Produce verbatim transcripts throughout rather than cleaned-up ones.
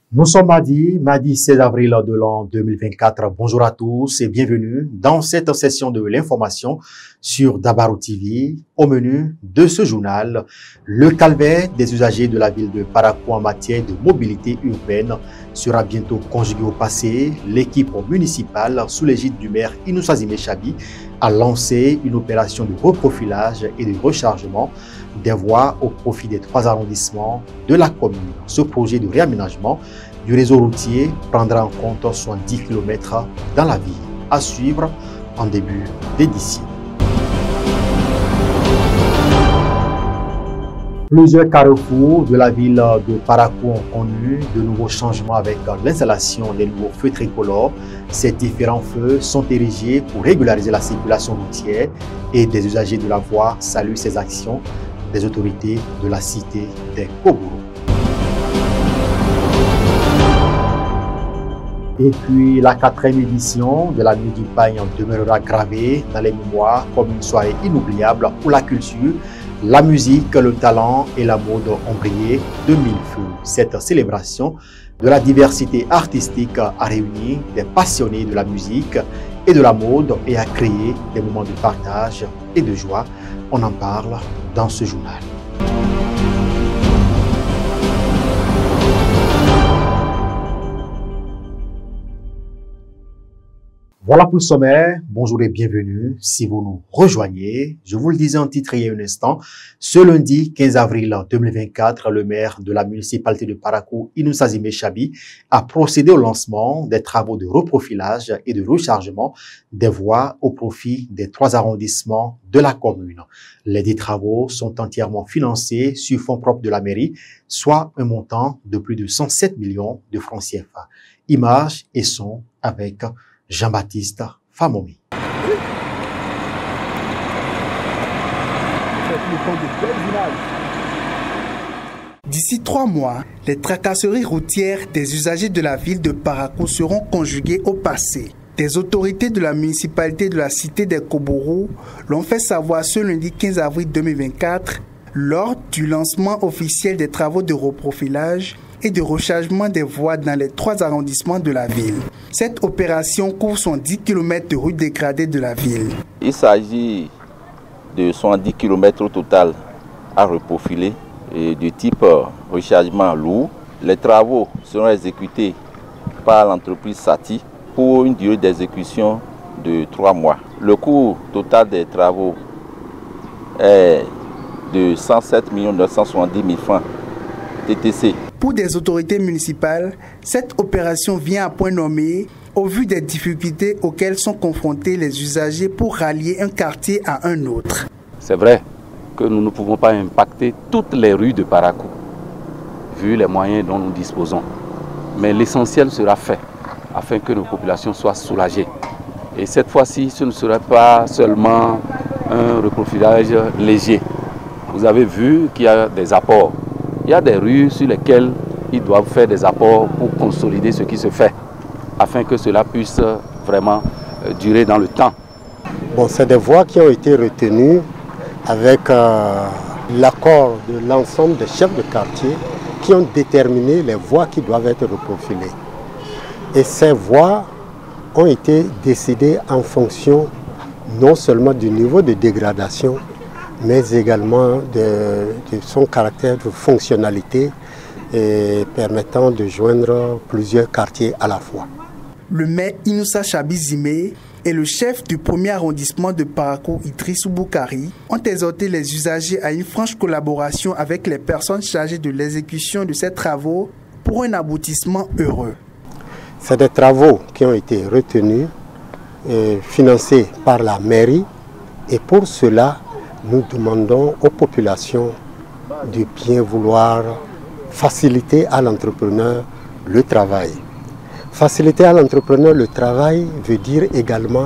Nous sommes mardi, mardi seize avril de l'an deux mille vingt-quatre. Bonjour à tous et bienvenue dans cette session de l'information sur Dabarou T V. Au menu de ce journal, le calvaire des usagers de la ville de Parakou en matière de mobilité urbaine sera bientôt conjugué au passé. L'équipe municipale, sous l'égide du maire Inoussa Zimé Chabi, a lancé une opération de reprofilage et de rechargement des voies au profit des trois arrondissements de la commune. Ce projet de réaménagement du réseau routier prendra en compte soixante-dix kilomètres dans la ville. À suivre en début d'édition. Plusieurs carrefours de la ville de Parakou ont connu de nouveaux changements avec l'installation des nouveaux feux tricolores. Ces différents feux sont érigés pour régulariser la circulation routière et des usagers de la voie saluent ces actions des autorités de la cité des Kobourou. Et puis la quatrième édition de la Nuit du Pagne demeurera gravée dans les mémoires comme une soirée inoubliable où la culture, la musique, le talent et la mode ont brillé de mille feux. Cette célébration de la diversité artistique a réuni des passionnés de la musique et de la mode et a créé des moments de partage et de joie. On en parle dans ce journal. Voilà pour le sommaire. Bonjour et bienvenue. Si vous nous rejoignez, je vous le disais en titre il y a un instant, ce lundi quinze avril deux mille vingt-quatre, le maire de la municipalité de Parakou, Inoussa Zimé Chabi, a procédé au lancement des travaux de reprofilage et de rechargement des voies au profit des trois arrondissements de la commune. Les dix travaux sont entièrement financés sur fonds propres de la mairie, soit un montant de plus de cent sept millions de francs C F A. Images et sons avec Jean-Baptiste Famomi. D'ici trois mois, les tracasseries routières des usagers de la ville de Parakou seront conjuguées au passé. Des autorités de la municipalité de la cité des Kobourou l'ont fait savoir ce lundi quinze avril deux mille vingt-quatre lors du lancement officiel des travaux de reprofilage et de rechargement des voies dans les trois arrondissements de la ville. Cette opération couvre soixante-dix kilomètres de rues dégradées de la ville. Il s'agit de soixante-dix kilomètres au total à reprofiler et de type rechargement lourd. Les travaux seront exécutés par l'entreprise Sati pour une durée d'exécution de trois mois. Le coût total des travaux est de cent sept millions neuf cent soixante-dix mille francs T T C. Pour des autorités municipales, cette opération vient à point nommé au vu des difficultés auxquelles sont confrontés les usagers pour rallier un quartier à un autre. C'est vrai que nous ne pouvons pas impacter toutes les rues de Parakou, vu les moyens dont nous disposons. Mais l'essentiel sera fait afin que nos populations soient soulagées. Et cette fois-ci, ce ne sera pas seulement un reprofilage léger. Vous avez vu qu'il y a des apports. Il y a des rues sur lesquelles ils doivent faire des apports pour consolider ce qui se fait, afin que cela puisse vraiment durer dans le temps. Bon, c'est des voies qui ont été retenues avec euh, l'accord de l'ensemble des chefs de quartier qui ont déterminé les voies qui doivent être reprofilées. Et ces voies ont été décidées en fonction non seulement du niveau de dégradation, mais également de, de son caractère de fonctionnalité et permettant de joindre plusieurs quartiers à la fois. Le maire Inoussa Chabi Zimé et le chef du premier arrondissement de Parakou, Idrissou Boukari, ont exhorté les usagers à une franche collaboration avec les personnes chargées de l'exécution de ces travaux pour un aboutissement heureux. C'est des travaux qui ont été retenus et financés par la mairie et pour cela, nous demandons aux populations de bien vouloir faciliter à l'entrepreneur le travail. Faciliter à l'entrepreneur le travail veut dire également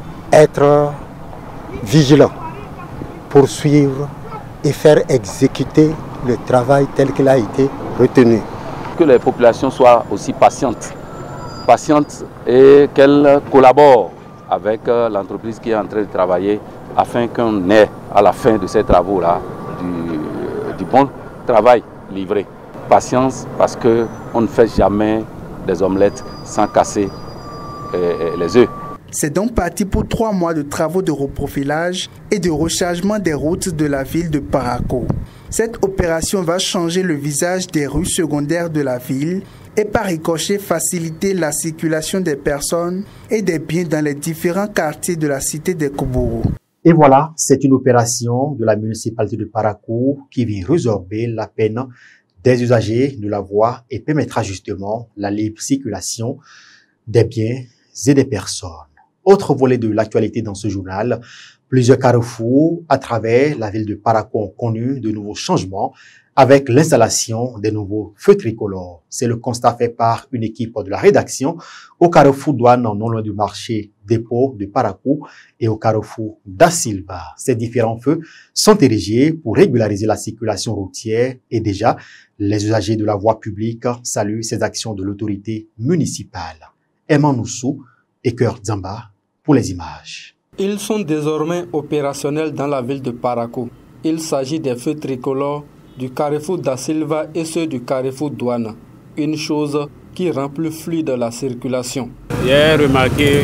être vigilant, poursuivre et faire exécuter le travail tel qu'il a été retenu. Que les populations soient aussi patientes, patientes et qu'elles collaborent avec l'entreprise qui est en train de travailler afin qu'on ait à la fin de ces travaux-là du, du bon travail livré. patience parce qu'on ne fait jamais des omelettes sans casser euh, les œufs. C'est donc parti pour trois mois de travaux de reprofilage et de rechargement des routes de la ville de Parakou. Cette opération va changer le visage des rues secondaires de la ville et par ricochet faciliter la circulation des personnes et des biens dans les différents quartiers de la cité des Koubourou. Et voilà, c'est une opération de la municipalité de Parakou qui vient résorber la peine des usagers de la voie et permettra justement la libre circulation des biens et des personnes. Autre volet de l'actualité dans ce journal, plusieurs carrefours à travers la ville de Parakou ont connu de nouveaux changements avec l'installation des nouveaux feux tricolores. C'est le constat fait par une équipe de la rédaction au carrefour douane non loin du marché dépôt de Parakou et au carrefour Da Silva. Ces différents feux sont érigés pour régulariser la circulation routière et déjà, les usagers de la voie publique saluent ces actions de l'autorité municipale. Emma Noussou et Cœur Zamba pour les images. Ils sont désormais opérationnels dans la ville de Parakou. Il s'agit des feux tricolores du carrefour Da Silva et ceux du carrefour douane. Une chose qui rend plus fluide la circulation. J'ai remarqué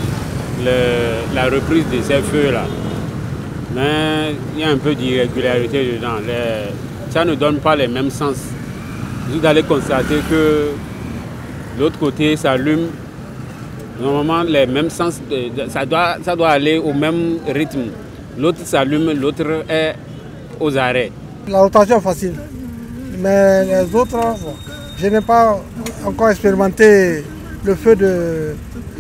le, la reprise de ces feux-là. Mais il y a un peu d'irrégularité dedans. Les, ça ne donne pas les mêmes sens. Vous allez constater que l'autre côté s'allume. Normalement, les mêmes sens, de, de, ça, doit, ça doit aller au même rythme. L'autre s'allume, l'autre est aux arrêts. La rotation est facile, mais les autres, bon, je n'ai pas encore expérimenté le feu de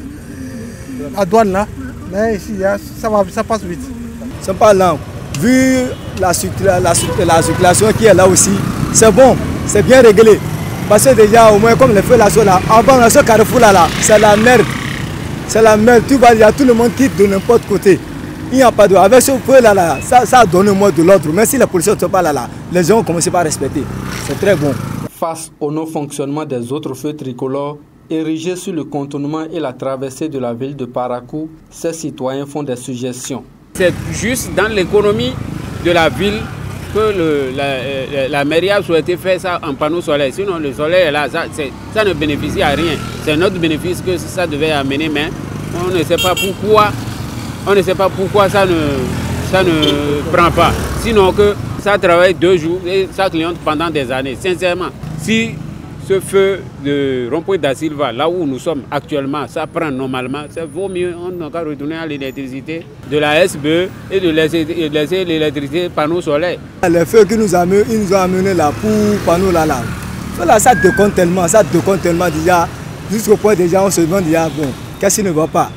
la douane là, mais ici, ça, va, ça passe vite. C'est pas lent. Vu la, la, la, la circulation qui est là aussi, c'est bon, c'est bien réglé. Parce que déjà, au moins, comme les feux là sont là, avant, ce carrefour là, là c'est la merde. C'est la merde, tu vois, il y a tout le monde qui de n'importe côté. Il n'y a pas de... Avec ce feu là, là ça, ça donne au moins de l'ordre. Mais si les policiers ne sont pas là, là, les gens ont commencé par respecter. C'est très bon. Face au non-fonctionnement des autres feux tricolores, érigés sur le contournement et la traversée de la ville de Parakou, ces citoyens font des suggestions. C'est juste dans l'économie de la ville que le, la, la mairie a souhaité faire ça en panneau solaire. Sinon, le soleil est là, ça, ça ne bénéficie à rien. C'est notre bénéfice que ça devait amener, mais on ne sait pas pourquoi, on ne sait pas pourquoi ça ne, ça ne prend pas. Sinon que ça travaille deux jours et ça clignote pendant des années. Sincèrement, si ce feu de rond-point Da Silva, là où nous sommes actuellement, ça prend normalement, ça vaut mieux, on n'a qu'à retourner à l'électricité de la S B E et de laisser, laisser l'électricité panneau solaire. Les feux qui nous amènent, ils nous ont amené là pour panneau là, là. Là, ça décompte tellement, ça décompte tellement déjà, jusqu'au point déjà on se demande déjà, bon, qu'est-ce qui ne va pas?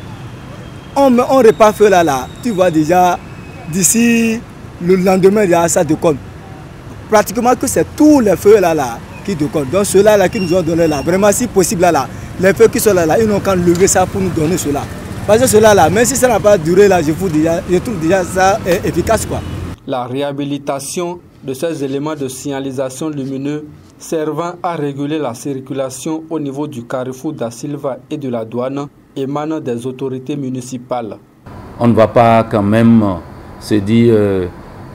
On, on répare feu là, là, tu vois déjà, d'ici le lendemain, déjà, ça décompte. Pratiquement que c'est tous les feux là, là, qui décomptent. Donc ceux-là là, qui nous ont donné là, vraiment si possible là, là, les feux qui sont là, là, ils n'ont qu'à lever ça pour nous donner cela. Parce que cela là, même si ça n'a pas duré là, je, vous déjà, je trouve déjà ça est efficace quoi. La réhabilitation de ces éléments de signalisation lumineux servant à réguler la circulation au niveau du carrefour Da Silva et de la douane émane des autorités municipales. On ne va pas quand même se dire euh,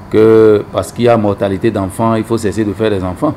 que parce qu'il y a mortalité d'enfants, il faut cesser de faire des enfants.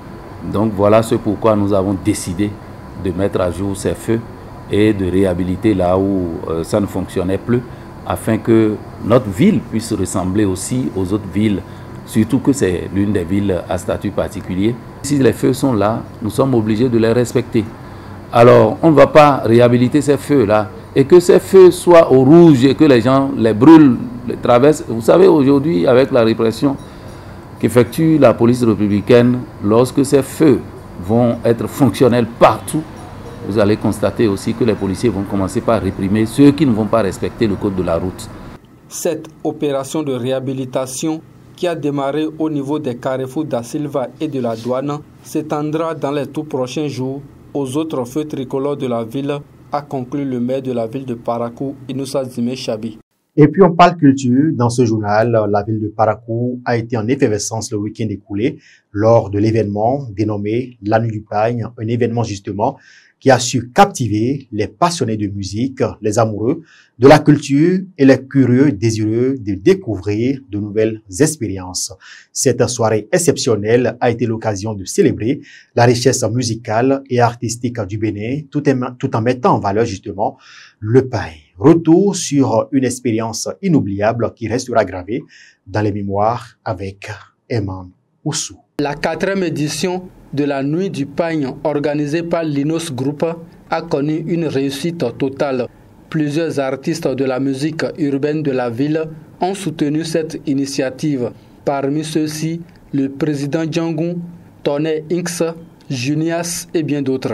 Donc voilà ce pourquoi nous avons décidé de mettre à jour ces feux et de réhabiliter là où euh, ça ne fonctionnait plus, afin que notre ville puisse ressembler aussi aux autres villes, surtout que c'est l'une des villes à statut particulier. Si les feux sont là, nous sommes obligés de les respecter. Alors on ne va pas réhabiliter ces feux-là et que ces feux soient au rouge et que les gens les brûlent, les traversent. Vous savez, aujourd'hui, avec la répression qu'effectue la police républicaine, lorsque ces feux vont être fonctionnels partout, vous allez constater aussi que les policiers vont commencer par réprimer ceux qui ne vont pas respecter le code de la route. Cette opération de réhabilitation qui a démarré au niveau des carrefours Da Silva et de la douane s'étendra dans les tout prochains jours aux autres feux tricolores de la ville, a conclu le maire de la ville de Parakou, Inoussa Zime Chabi. Et puis on parle culture. Dans ce journal, la ville de Parakou a été en effervescence le week-end écoulé lors de l'événement dénommé La Nuit du Pagne, un événement justement qui a su captiver les passionnés de musique, les amoureux de la culture et les curieux désireux de découvrir de nouvelles expériences. Cette soirée exceptionnelle a été l'occasion de célébrer la richesse musicale et artistique du Bénin, tout en, tout en mettant en valeur justement le pain. Retour sur une expérience inoubliable qui restera gravée dans les mémoires avec Eman Oussou. La quatrième édition de la Nuit du Pagne organisée par l'Inos Group a connu une réussite totale. Plusieurs artistes de la musique urbaine de la ville ont soutenu cette initiative. Parmi ceux-ci, le président Django, Tonnet Inks, Junias et bien d'autres.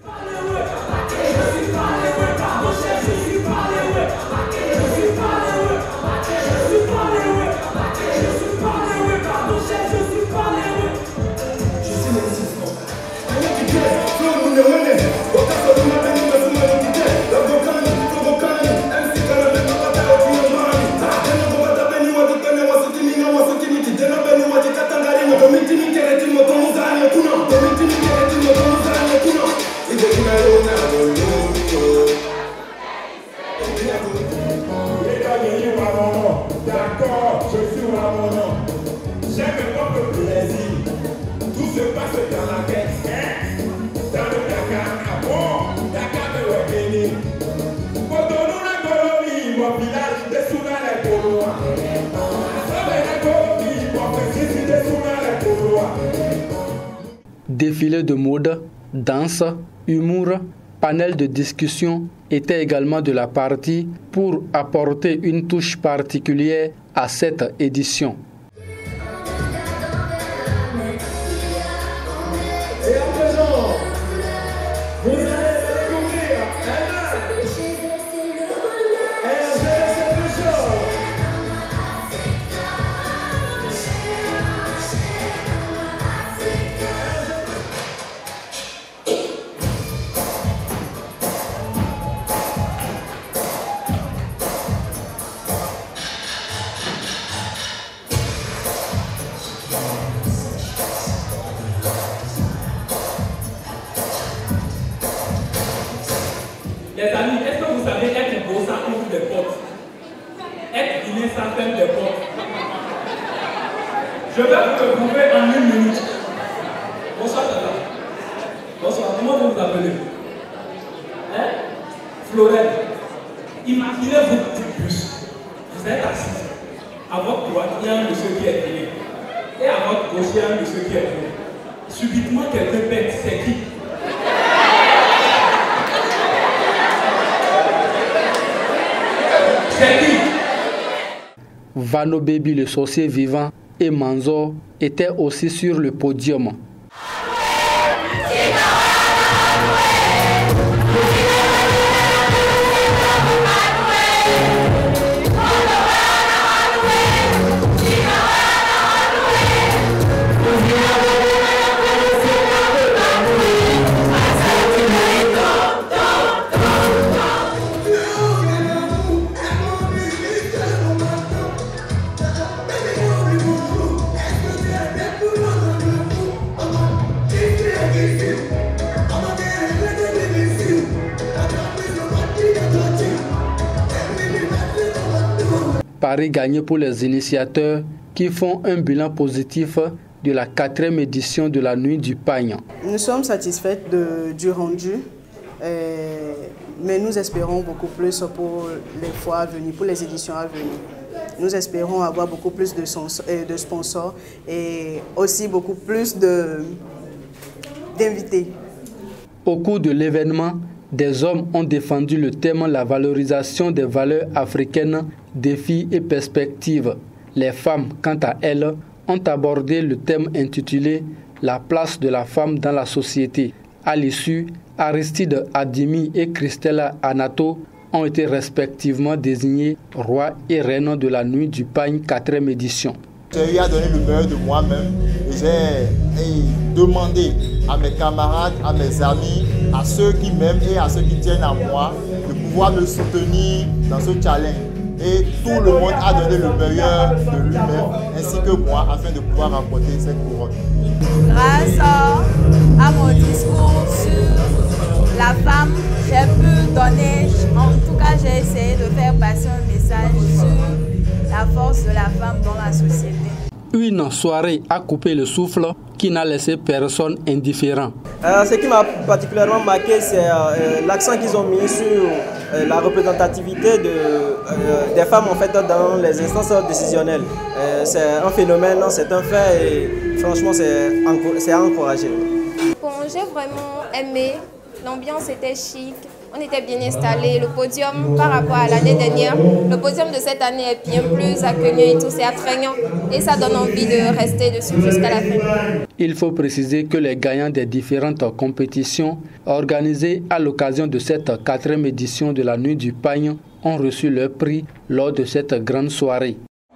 Défilé de mode, danse, humour, panel de discussion étaient également de la partie pour apporter une touche particulière à cette édition. Les amis, est-ce que vous savez être beau, ça ouvre des portes? Être guinéen, ça ferme des portes. Je vais vous le prouver en une minute. Bonsoir, Tata. Bonsoir, comment vous vous appelez? Hein? Florette. Imaginez-vous du bus. Vous êtes assis. À votre droite, il y a un monsieur qui est guinéen. Et à votre gauche, il y a un monsieur qui est guinéen. Subitement, quelqu'un pète, c'est qui? Vano Baby, le sorcier vivant, et Manzo étaient aussi sur le podium. Paris gagné pour les initiateurs qui font un bilan positif de la quatrième édition de la Nuit du Pagne. Nous sommes satisfaits de, du rendu, euh, mais nous espérons beaucoup plus pour les fois à venir, pour les éditions à venir. Nous espérons avoir beaucoup plus de, sens, euh, de sponsors et aussi beaucoup plus d'invités. Au cours de l'événement, des hommes ont défendu le thème la valorisation des valeurs africaines, défis et perspectives. Les femmes, quant à elles, ont abordé le thème intitulé La place de la femme dans la société. À l'issue, Aristide Adimi et Christella Anato ont été respectivement désignés rois et reines de la Nuit du Pagne quatrième édition. J'ai eu à donner le meilleur de moi-même et j'ai demandé à mes camarades, à mes amis, à ceux qui m'aiment et à ceux qui tiennent à moi de pouvoir me soutenir dans ce challenge. Et tout le monde a donné le meilleur de lui-même ainsi que moi afin de pouvoir remporter cette couronne. Grâce à mon discours sur la la société. Une soirée a coupé le souffle qui n'a laissé personne indifférent. Euh, ce qui m'a particulièrement marqué, c'est euh, l'accent qu'ils ont mis sur euh, la représentativité de, euh, des femmes en fait, dans les instances décisionnelles. Euh, c'est un phénomène, c'est un fait et franchement c'est à encourager. Bon, j'ai vraiment aimé, l'ambiance était chic. On était bien installés. Le podium, par rapport à l'année dernière, le podium de cette année est bien plus accueillant et tout, c'est attrayant. Et ça donne envie de rester dessus jusqu'à la fin. Il faut préciser que les gagnants des différentes compétitions organisées à l'occasion de cette quatrième édition de la Nuit du Pagne ont reçu leur prix lors de cette grande soirée.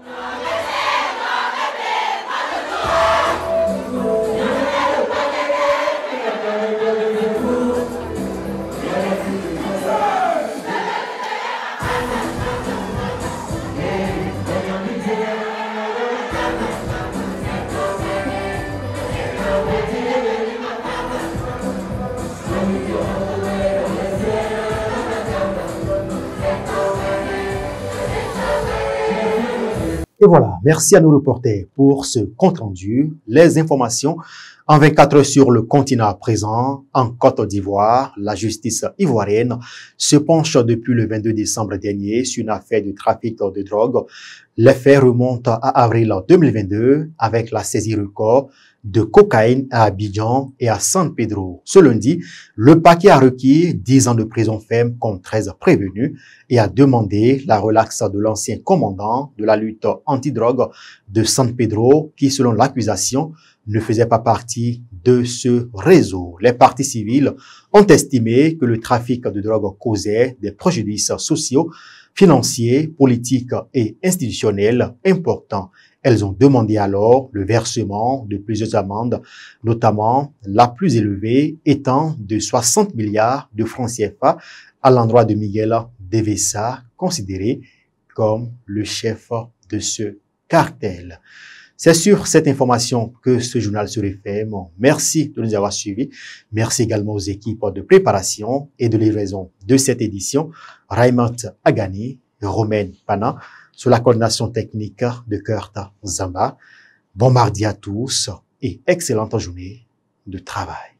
Et voilà, merci à nos reporters pour ce compte-rendu. Les informations en vingt-quatre heures sur le continent à présent. En Côte d'Ivoire, la justice ivoirienne se penche depuis le vingt-deux décembre dernier sur une affaire de trafic de drogue. Les faits remontent à avril deux mille vingt-deux avec la saisie record de cocaïne à Abidjan et à San Pedro. Ce lundi, le parquet a requis dix ans de prison ferme contre treize prévenus et a demandé la relaxe de l'ancien commandant de la lutte antidrogue de San Pedro qui, selon l'accusation, ne faisait pas partie de ce réseau. Les parties civiles ont estimé que le trafic de drogue causait des préjudices sociaux, financiers, politiques et institutionnels importants. Elles ont demandé alors le versement de plusieurs amendes, notamment la plus élevée étant de soixante milliards de francs C F A à l'endroit de Miguel Devesa, considéré comme le chef de ce cartel. C'est sur cette information que ce journal se referme. Merci de nous avoir suivis. Merci également aux équipes de préparation et de livraison de cette édition. Raymond Agani, Romaine Pana, sous la coordination technique de Kurt Zamba. Bon mardi à tous et excellente journée de travail.